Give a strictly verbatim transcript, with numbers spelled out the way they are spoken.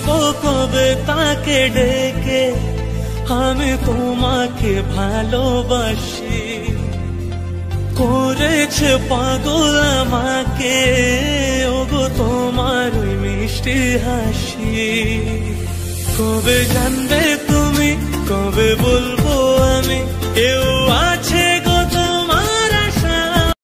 বলবো কবে তাকে ডেকে আমি তোমাকে ভালোবাসি। করেছে পাগল আমাকে ওগো তোমার ওই মিষ্টি হাসি। কবে জানবে তুমি, কবে বলবো আমি, কেউ আজ